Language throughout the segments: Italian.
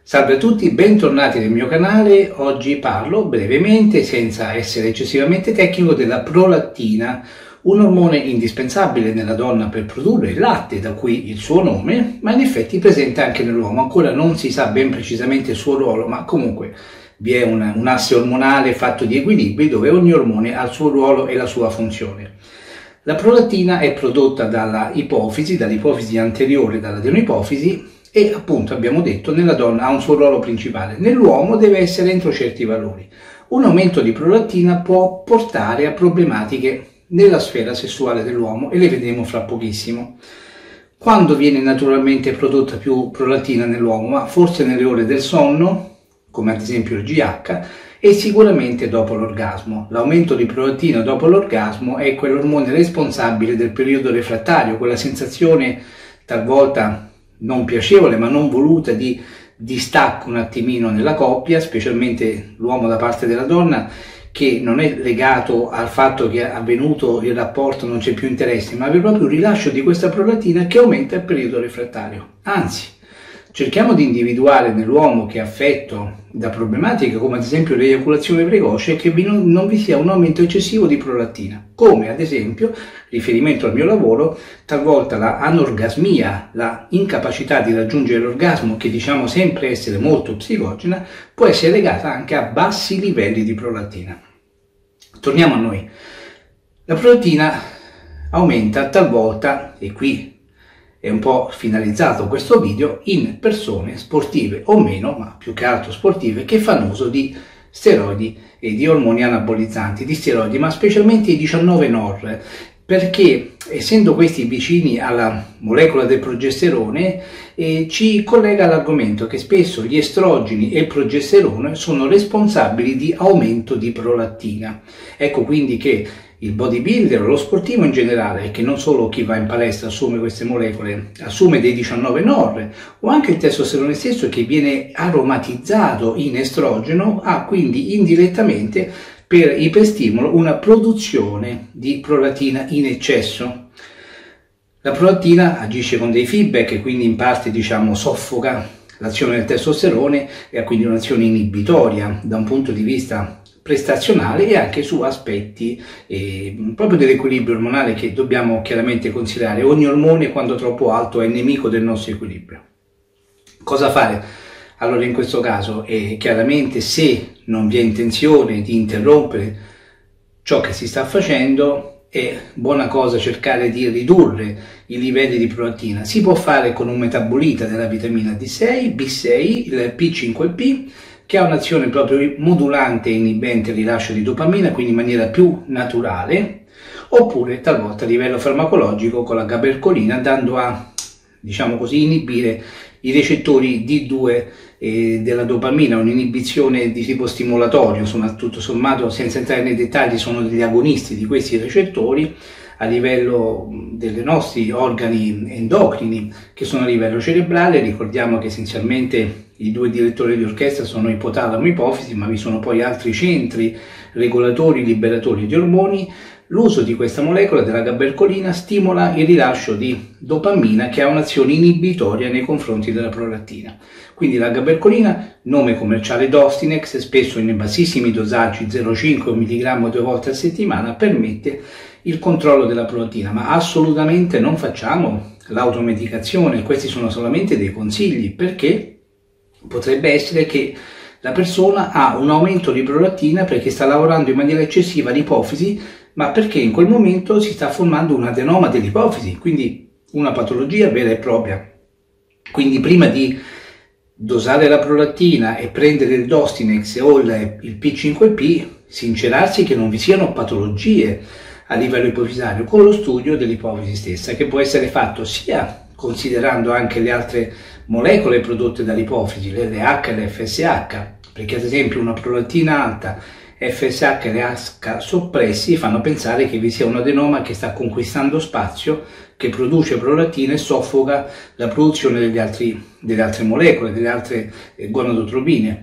Salve a tutti, bentornati nel mio canale. Oggi parlo brevemente, senza essere eccessivamente tecnico, della prolattina, un ormone indispensabile nella donna per produrre il latte, da cui il suo nome, ma in effetti presente anche nell'uomo. Ancora non si sa ben precisamente il suo ruolo, ma comunque vi è un asse ormonale fatto di equilibri dove ogni ormone ha il suo ruolo e la sua funzione. La prolattina è prodotta dall'ipofisi anteriore, dall'adenoipofisi, e appunto abbiamo detto nella donna ha un suo ruolo principale, nell'uomo deve essere entro certi valori. Un aumento di prolattina può portare a problematiche nella sfera sessuale dell'uomo e le vedremo fra pochissimo. Quando viene naturalmente prodotta più prolattina nell'uomo? Ma forse nelle ore del sonno, come ad esempio il GH, e sicuramente dopo l'orgasmo. L'aumento di prolattina dopo l'orgasmo è quell'ormone responsabile del periodo refrattario, quella sensazione talvolta non piacevole ma non voluta di distacco un attimino nella coppia, specialmente l'uomo da parte della donna, che non è legato al fatto che è avvenuto il rapporto, non c'è più interesse, ma è proprio il rilascio di questa prolattina che aumenta il periodo refrattario. Anzi, cerchiamo di individuare nell'uomo che è affetto da problematiche come ad esempio l'eiaculazione precoce che non vi sia un aumento eccessivo di prolattina, come ad esempio, riferimento al mio lavoro, talvolta la anorgasmia, la incapacità di raggiungere l'orgasmo, che diciamo sempre essere molto psicogena, può essere legata anche a bassi livelli di prolattina. Torniamo a noi. La prolattina aumenta talvolta, e qui è un po' finalizzato questo video, in persone sportive o meno, ma più che altro sportive, che fanno uso di steroidi e di ormoni anabolizzanti, di steroidi, ma specialmente i 19-nor, perché essendo questi vicini alla molecola del progesterone ci collega all'argomento che spesso gli estrogeni e il progesterone sono responsabili di aumento di prolattina. Ecco quindi che il bodybuilder o lo sportivo in generale, che non solo chi va in palestra assume queste molecole, assume dei 19-nor, o anche il testosterone stesso che viene aromatizzato in estrogeno, ha quindi indirettamente per iperstimolo una produzione di prolattina in eccesso. La prolattina agisce con dei feedback e quindi in parte soffoca l'azione del testosterone e ha quindi un'azione inibitoria da un punto di vista prestazionale e anche su aspetti proprio dell'equilibrio ormonale che dobbiamo chiaramente considerare. Ogni ormone quando troppo alto è nemico del nostro equilibrio. Cosa fare? Allora in questo caso chiaramente se non vi è intenzione di interrompere ciò che si sta facendo è buona cosa cercare di ridurre i livelli di prolattina. Si può fare con un metabolita della vitamina D6, B6, il P5P, che ha un'azione proprio modulante e inibente il rilascio di dopamina, quindi in maniera più naturale, oppure talvolta a livello farmacologico con la gabercolina, andando a, inibire i recettori D2 della dopamina, un'inibizione di tipo stimolatorio, insomma tutto sommato senza entrare nei dettagli sono degli agonisti di questi recettori a livello dei nostri organi endocrini che sono a livello cerebrale. Ricordiamo che essenzialmente i due direttori di orchestra sono ipotalamo e ipofisi, ma vi sono poi altri centri regolatori, liberatori di ormoni. L'uso di questa molecola della gabercolina stimola il rilascio di dopamina che ha un'azione inibitoria nei confronti della prolattina. Quindi la gabercolina, nome commerciale Dostinex, spesso in bassissimi dosaggi 0,5 mg 2 volte a settimana, permette il controllo della prolattina, ma assolutamente non facciamo l'automedicazione. Questi sono solamente dei consigli, perché potrebbe essere che la persona ha un aumento di prolattina perché sta lavorando in maniera eccessiva l'ipofisi, ma perché in quel momento si sta formando un adenoma dell'ipofisi, quindi una patologia vera e propria. Quindi prima di dosare la prolattina e prendere il Dostinex o il P5P, sincerarsi che non vi siano patologie a livello ipofisario con lo studio dell'ipofisi stessa, che può essere fatto sia considerando anche le altre molecole prodotte dall'ipofisi, l'LH e l'FSH, perché ad esempio una prolattina alta, FSH e LH soppressi fanno pensare che vi sia un adenoma che sta conquistando spazio, che produce prolattina e soffoca la produzione delle altre molecole, delle altre gonadotropine.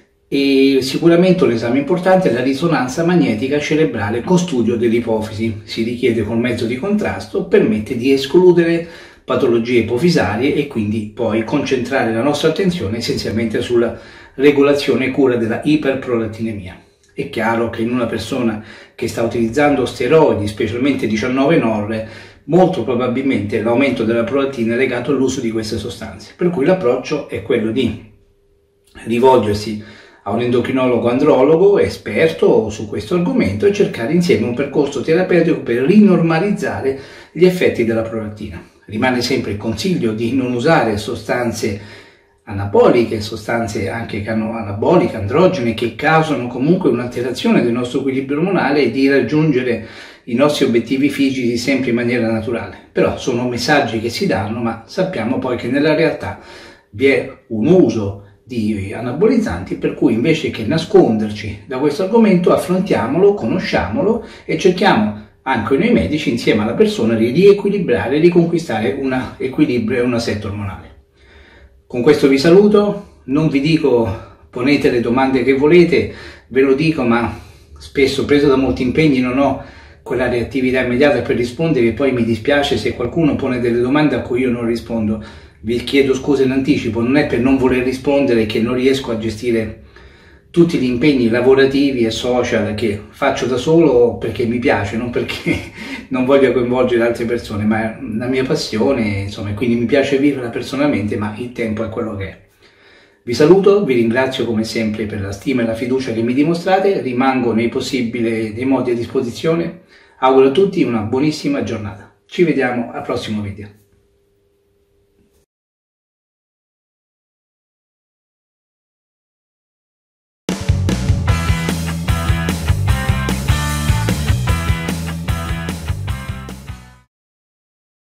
E sicuramente un esame importante è la risonanza magnetica cerebrale con studio dell'ipofisi. Si richiede col mezzo di contrasto, permette di escludere patologie ipofisarie e quindi poi concentrare la nostra attenzione essenzialmente sulla regolazione e cura della iperprolattinemia. È chiaro che in una persona che sta utilizzando steroidi, specialmente 19-nor, molto probabilmente l'aumento della prolattina è legato all'uso di queste sostanze, per cui l'approccio è quello di rivolgersi a un endocrinologo andrologo esperto su questo argomento e cercare insieme un percorso terapeutico per rinormalizzare gli effetti della prolattina. Rimane sempre il consiglio di non usare sostanze anaboliche, sostanze anche anaboliche, androgene, che causano comunque un'alterazione del nostro equilibrio ormonale e di raggiungere i nostri obiettivi fisici sempre in maniera naturale. Però sono messaggi che si danno, ma sappiamo poi che nella realtà vi è un uso di anabolizzanti, per cui invece che nasconderci da questo argomento affrontiamolo, conosciamolo e cerchiamo anche noi medici insieme alla persona di riequilibrare e riconquistare un equilibrio e un assetto ormonale. Con questo vi saluto, non vi dico ponete le domande che volete, ve lo dico, ma spesso preso da molti impegni non ho quella reattività immediata per rispondere e poi mi dispiace se qualcuno pone delle domande a cui io non rispondo. Vi chiedo scusa in anticipo, non è per non voler rispondere che non riesco a gestire tutti gli impegni lavorativi e social che faccio da solo perché mi piace, non perché non voglio coinvolgere altre persone, ma è la mia passione, insomma, quindi mi piace viverla personalmente, ma il tempo è quello che è. Vi saluto, vi ringrazio come sempre per la stima e la fiducia che mi dimostrate, rimango nei possibili dei modi a disposizione, auguro a tutti una buonissima giornata. Ci vediamo al prossimo video.